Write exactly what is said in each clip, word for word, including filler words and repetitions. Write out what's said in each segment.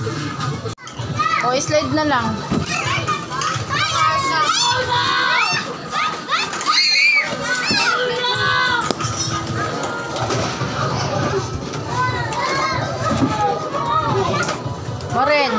O, slide na lang. Marin.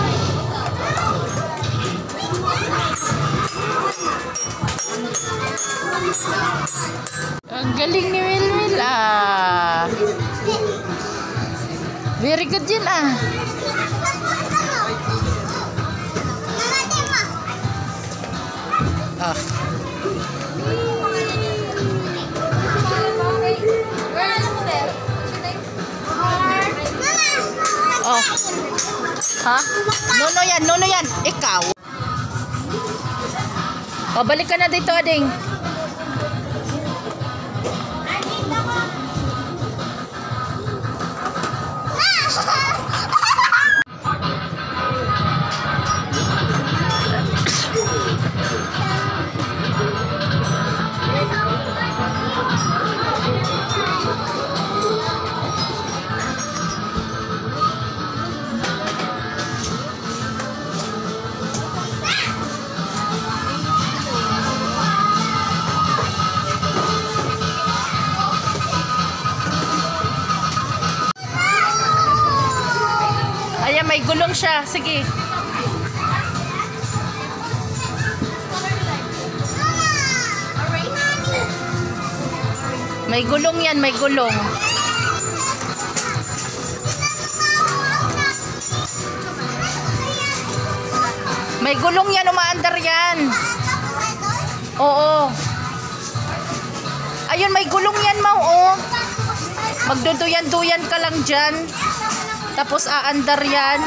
Ang galing ni Wilwil ah. Very good yun ah. Ah. Oh. Ha? Nono yan, nono yan. Ikaw. O, balik ka na dito, ading. Ayan, may gulong siya. Sige. May gulong yan, may gulong. May gulong yan, umaandar yan. Oo. Ayun, may gulong yan, Mau. Oh. Magduduyan-duyan ka lang dyan. Tapos aandar yan.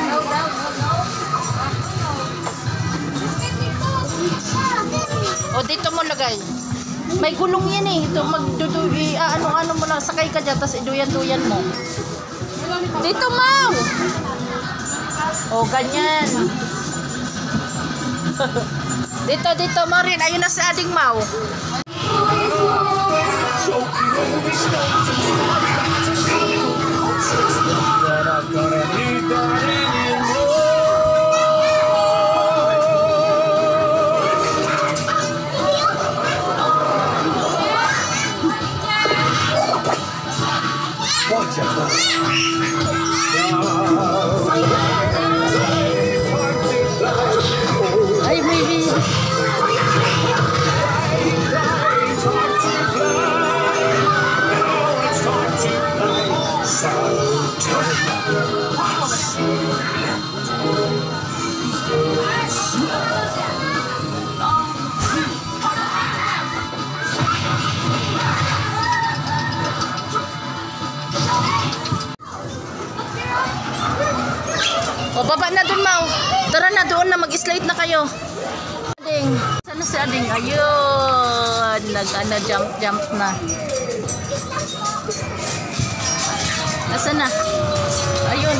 O, dito mo lagay. May gulong yan eh. Ito, magduduy, ano-ano mo lang. Sakay ka dyan, tapos iduyan-duyan mo. Dito, Mau. O, ganyan. Dito, dito, Marin. Ayun na si ading Mau. Gonna need that anymore. Watch out. Ay, baby. O, baba na dun, Mau. Tara na doon na, mag-slide na kayo. Ading. Sana si Ading? Ayun. Nag-ana, jump-jump na. Nasaan na? Ayun.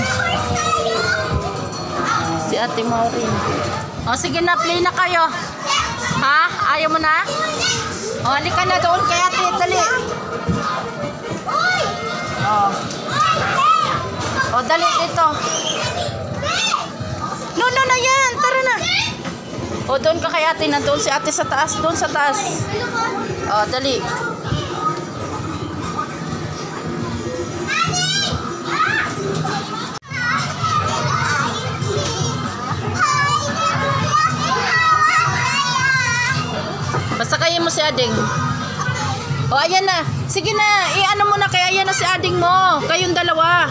Si Ate Maureen. O, sige na, play na kayo. Ha? Ayaw mo na? O, halika na doon kay Ate. Dali. O. O, dali dito. No, no na yan. Tara na. O, doon ka kay Ate. Nandun si Ate sa taas. Doon sa taas. O, dali. Basta kayo mo si Ading. O, ayan na. Sige na. I-ano mo na. Kaya ayan na si Ading mo. Kayong dalawa.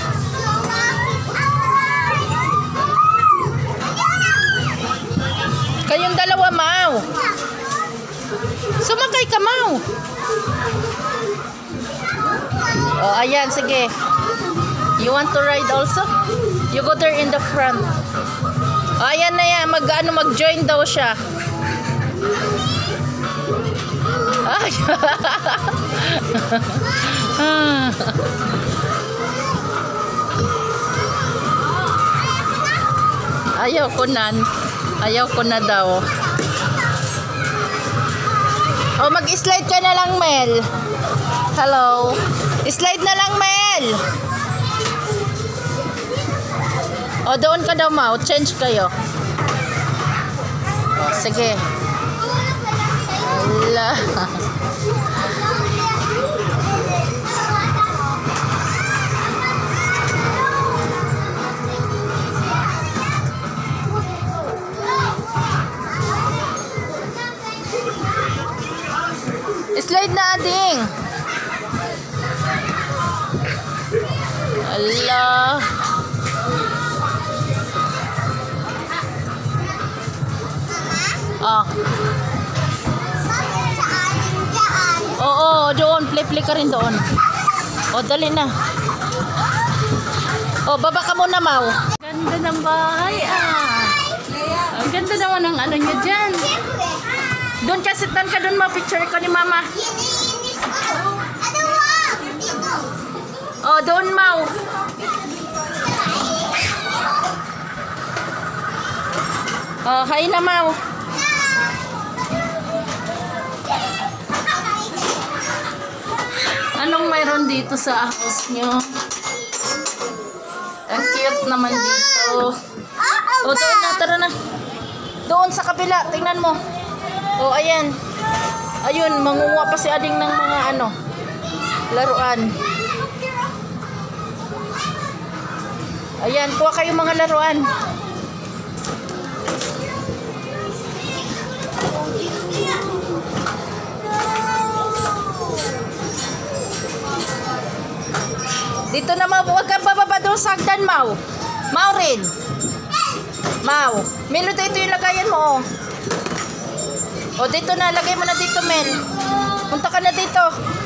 Kayong dalawa, Mau. Sumakay ka, Mau. O, ayan. Sige. You want to ride also? You go there in the front. O, ayan na yan. Mag, ano, mag-join daw siya. Ay. Ayaw ko na. Ayaw ko na daw. O, mag-slide ka na lang, Mel. Hello. Slide na lang, Mel. O, O, doon ka daw, Mau. Change kayo. O, sige. Ala. Slide na, ading. Allah. Ah. Oo, doon. Play-play ka rin doon. O, dali na. O, baba ka muna, Mau. Ganda ng bahay, ah. Ang ganda naman ng ano nyo dyan. Doon ka, sit down ka doon, Mau. Picture ko ni Mama. O, doon, Mau. O, hi na, Mau. Anong mayroon dito sa house nyo? Ang cute naman dito. O, doon na, tara na. Doon sa kabila, tingnan mo. O, ayan. Ayun, mangunguha pa si Ading ng mga ano, laruan. Ayan, kuha kayo mga laruan. Dito na, Mau. Huwag kang bababa doon sa hagdan, Mau. Mau rin. Mau. Melo, dito yung lagayan mo, oh. O, dito na. Lagay mo na dito, Mel. Punta ka na dito.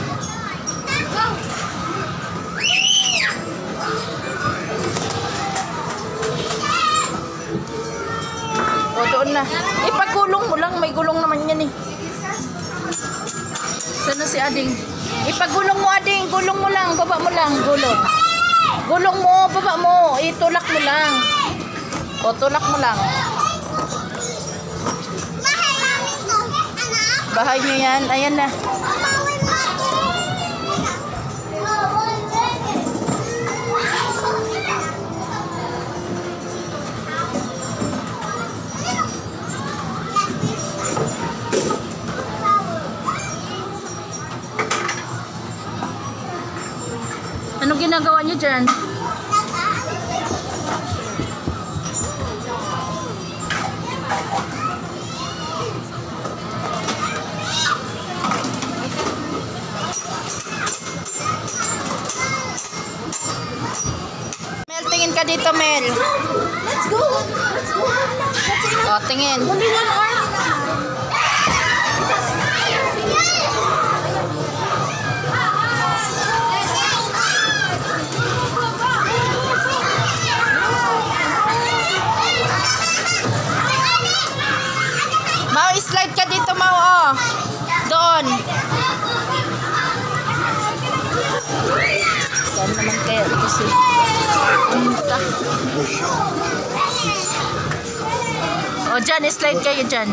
O, doon na. Ipagulong mo lang. May gulong naman yan, eh. Sana si Ading? Ipagulong mo, Ading. Gulong mo lang. Baba mo lang. Gulong. Gulong mo. Baba mo. Itulak mo lang. O, tulak mo lang. Bahay nyo yan. Ayan na. Anong ginagawa nyo dyan? Mel, tingin ka dito, Mel. Let's go. Let's go. O, tingin. Only one arm. Mau, slide ka dito, Mau, oh. Doon. Saan naman kaya ito si Punta? O, dyan, slide kayo dyan.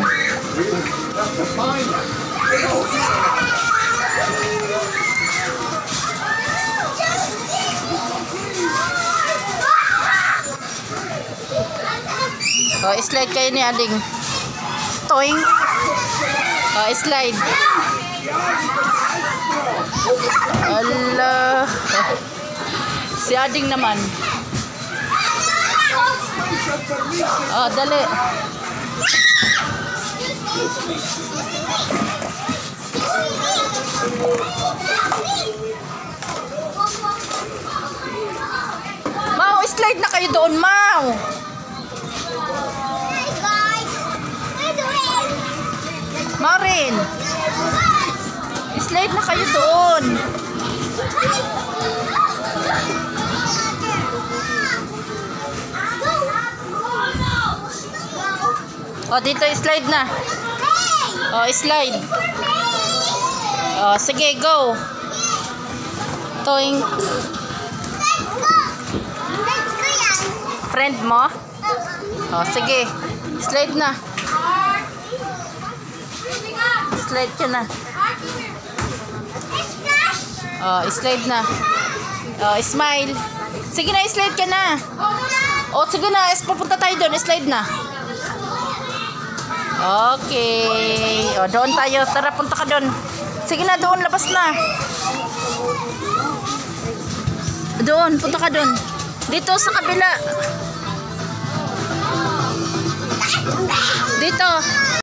O, slide kayo ni Ading. Toing. O, slide. Allah. Si Ading naman. Oh, dali. Mau, slide na kayo doon, Mau. Marin. Slide na kayo doon. O, dito slide na. O, slide. O, sige, go. Toing. Friend mo? O, sige. Slide na. Slide ka na. O, slide na. O, smile. Sige na, slide ka na. O, O, sige na. Es, pupunta tayo doon. Slide na. Okay. O, doon tayo. Tara, punta ka doon. Sige na, doon. Labas na. Doon. Punta ka doon. Dito sa kabila. Dito.